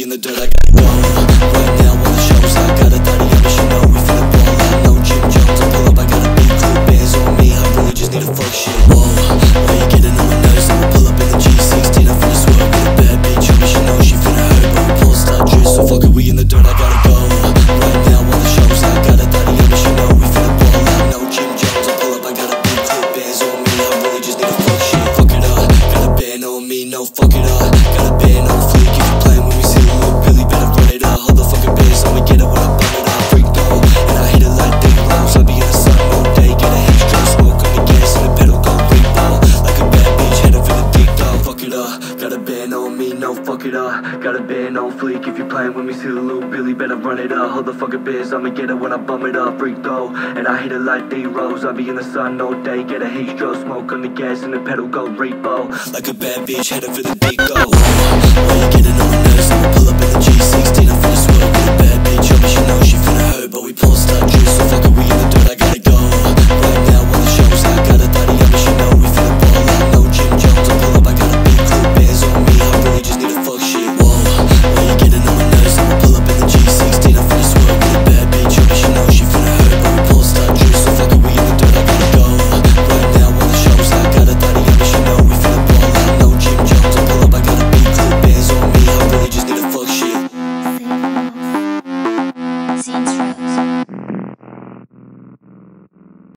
in the dirt, I gotta go. Right now on the shows, I got a daddy on me, she know we finna ball out. No Jim Jones, I pull up, I got a big clip, bands on me, I really just need to fuck shit. Whoa, why you getting on my nerves? I'ma pull up in the G16, I'm finna swerve with a bad bitch on me, she know she finna hurt, but we pull star drip, so fuck it, we in the dirt, I gotta go. Right now on the shows, I got a daddy on me, she know we finna ball out. No Jim Jones, I pull up, I got a big clip, bands on me, I really just need to fuck shit. Fuck it up, got a band on me, no fuck it up, got a band on fleek. If you playing with me, see the look, Billy better run it up. Hold the fucking bass, I'ma get it when I bump it up. Freak though, and I hit it like big rounds. I be in the sun all day, get a heat stroke, smoke on the gas and the pedal go repo. Like a bad bitch, headed for the deep though. Fuck it up, got a band on me, no fuck it up, got a band on fleek. If you playing with me, see the loop, Billy better run it up. Hold the fucking bass, I'ma get it when I bump it up. Freak though, and I hit it like D-Rose. I be in the sun all day, get a heat stroke, smoke on the gas and the pedal go repo. Like a bad bitch, headed for the deep though. Why you getting on my nerves? I'ma pull up in the G16.